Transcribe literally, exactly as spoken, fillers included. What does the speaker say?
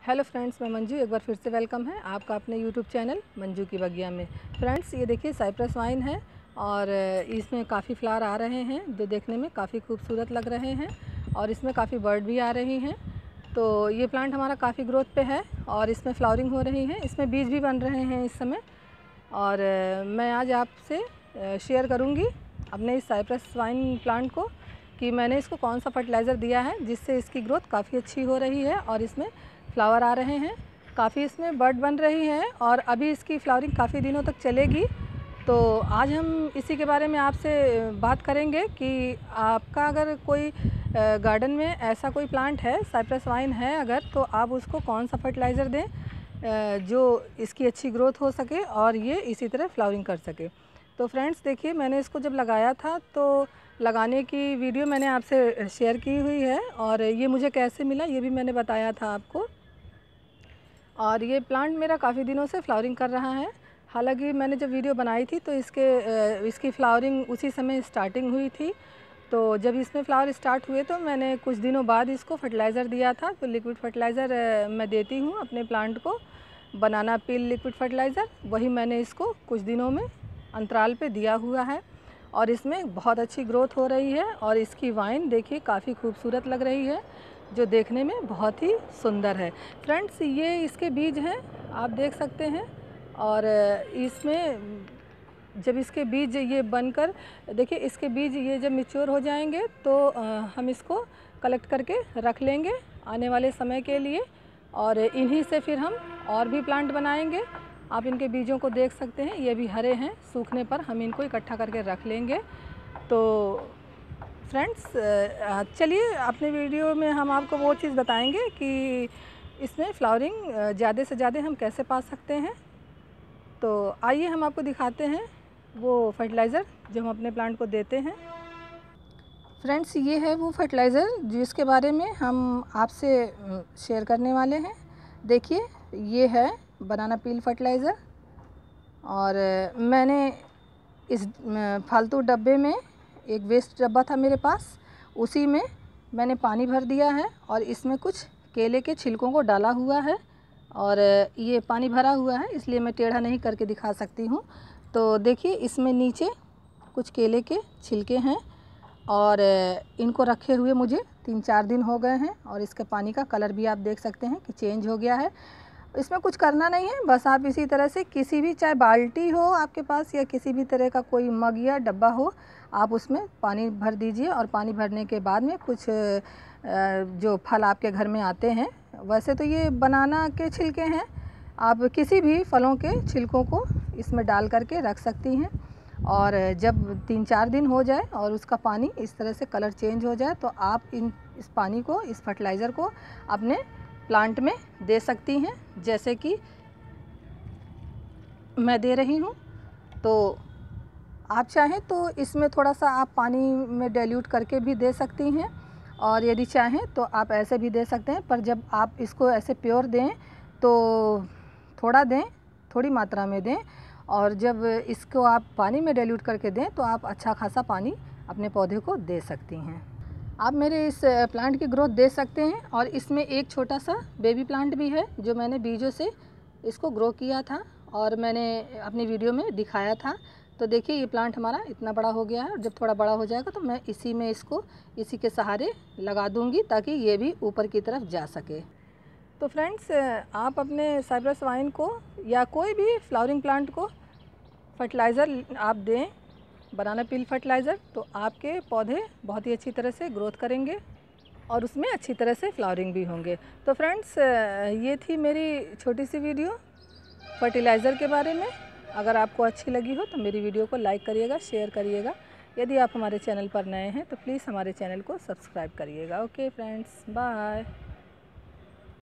Hello friends, मैं मंजू। एक बार फिर से वेलकम है आपका अपने यूट्यूब चैनल मंजू की बगिया में। फ्रेंड्स, ये देखिए साइप्रस वाइन है और इसमें काफ़ी फ्लावर आ रहे हैं जो देखने में काफ़ी खूबसूरत लग रहे हैं और इसमें काफ़ी बर्ड भी आ रही हैं। तो ये प्लांट हमारा काफ़ी ग्रोथ पे है और इसमें फ्लावरिंग हो रही है। इसमें बीज भी बन रहे हैं इस समय और मैं आज आपसे शेयर करूँगी अपने इस साइप्रस वाइन प्लांट को कि मैंने इसको कौन सा फर्टिलाइज़र दिया है जिससे इसकी ग्रोथ काफ़ी अच्छी हो रही है और इसमें फ्लावर आ रहे हैं, काफ़ी इसमें बर्ड बन रही हैं और अभी इसकी फ्लावरिंग काफ़ी दिनों तक चलेगी। तो आज हम इसी के बारे में आपसे बात करेंगे कि आपका अगर कोई गार्डन में ऐसा कोई प्लांट है, साइप्रस वाइन है अगर, तो आप उसको कौन सा फर्टिलाइज़र दें जो इसकी अच्छी ग्रोथ हो सके और ये इसी तरह फ्लावरिंग कर सके। तो फ्रेंड्स देखिए, मैंने इसको जब लगाया था तो लगाने की वीडियो मैंने आपसे शेयर की हुई है और ये मुझे कैसे मिला ये भी मैंने बताया था आपको। और ये प्लांट मेरा काफ़ी दिनों से फ्लावरिंग कर रहा है। हालांकि मैंने जब वीडियो बनाई थी तो इसके इसकी फ्लावरिंग उसी समय स्टार्टिंग हुई थी। तो जब इसमें फ्लावर स्टार्ट हुए तो मैंने कुछ दिनों बाद इसको फर्टिलाइज़र दिया था। तो लिक्विड फर्टिलाइज़र मैं देती हूँ अपने प्लांट को, बनाना पील लिक्विड फर्टिलाइज़र, वही मैंने इसको कुछ दिनों में अंतराल पे दिया हुआ है और इसमें बहुत अच्छी ग्रोथ हो रही है और इसकी वाइन देखिए काफ़ी खूबसूरत लग रही है जो देखने में बहुत ही सुंदर है। फ्रेंड्स, ये इसके बीज हैं, आप देख सकते हैं। और इसमें जब इसके बीज ये बनकर देखिए, इसके बीज ये जब मैच्योर हो जाएंगे तो हम इसको कलेक्ट करके रख लेंगे आने वाले समय के लिए और इन्हीं से फिर हम और भी प्लांट बनाएंगे। आप इनके बीजों को देख सकते हैं, ये भी हरे हैं, सूखने पर हम इनको इकट्ठा करके रख लेंगे। तो फ्रेंड्स, चलिए अपने वीडियो में हम आपको वो चीज़ बताएंगे कि इसमें फ्लावरिंग ज़्यादा से ज़्यादा हम कैसे पा सकते हैं। तो आइए हम आपको दिखाते हैं वो फर्टिलाइज़र जो हम अपने प्लांट को देते हैं। फ्रेंड्स, ये है वो फर्टिलाइज़र जिसके बारे में हम आपसे शेयर करने वाले हैं। देखिए, ये है बनाना पील फर्टिलाइज़र और मैंने इस फालतू डब्बे में, एक वेस्ट डब्बा था मेरे पास, उसी में मैंने पानी भर दिया है और इसमें कुछ केले के छिलकों को डाला हुआ है और ये पानी भरा हुआ है इसलिए मैं टेढ़ा नहीं करके दिखा सकती हूँ। तो देखिए, इसमें नीचे कुछ केले के छिलके हैं और इनको रखे हुए मुझे तीन चार दिन हो गए हैं और इसके पानी का कलर भी आप देख सकते हैं कि चेंज हो गया है। इसमें कुछ करना नहीं है, बस आप इसी तरह से किसी भी, चाहे बाल्टी हो आपके पास या किसी भी तरह का कोई मग या डब्बा हो, आप उसमें पानी भर दीजिए और पानी भरने के बाद में कुछ जो फल आपके घर में आते हैं, वैसे तो ये बनाना के छिलके हैं, आप किसी भी फलों के छिलकों को इसमें डाल करके रख सकती हैं और जब तीन चार दिन हो जाए और उसका पानी इस तरह से कलर चेंज हो जाए तो आप इन इस पानी को, इस फर्टिलाइज़र को अपने प्लांट में दे सकती हैं, जैसे कि मैं दे रही हूँ। तो आप चाहें तो इसमें थोड़ा सा आप पानी में डाइल्यूट करके भी दे सकती हैं और यदि चाहें तो आप ऐसे भी दे सकते हैं। पर जब आप इसको ऐसे प्योर दें तो थोड़ा दें, थोड़ी मात्रा में दें और जब इसको आप पानी में डाइल्यूट करके दें तो आप अच्छा खासा पानी अपने पौधे को दे सकती हैं। आप मेरे इस प्लांट की ग्रोथ दे सकते हैं और इसमें एक छोटा सा बेबी प्लांट भी है जो मैंने बीजों से इसको ग्रो किया था और मैंने अपनी वीडियो में दिखाया था। तो देखिए, ये प्लांट हमारा इतना बड़ा हो गया है और जब थोड़ा बड़ा हो जाएगा तो मैं इसी में इसको इसी के सहारे लगा दूंगी ताकि ये भी ऊपर की तरफ जा सके। तो फ्रेंड्स, आप अपने साइप्रस वाइन को या कोई भी फ्लावरिंग प्लांट को फर्टिलाइज़र आप दें, बनाना पील फर्टिलाइज़र, तो आपके पौधे बहुत ही अच्छी तरह से ग्रोथ करेंगे और उसमें अच्छी तरह से फ्लावरिंग भी होंगे। तो फ्रेंड्स, ये थी मेरी छोटी सी वीडियो फर्टिलाइज़र के बारे में। अगर आपको अच्छी लगी हो तो मेरी वीडियो को लाइक करिएगा, शेयर करिएगा। यदि आप हमारे चैनल पर नए हैं तो प्लीज़ हमारे चैनल को सब्सक्राइब करिएगा। Okay friends, bye.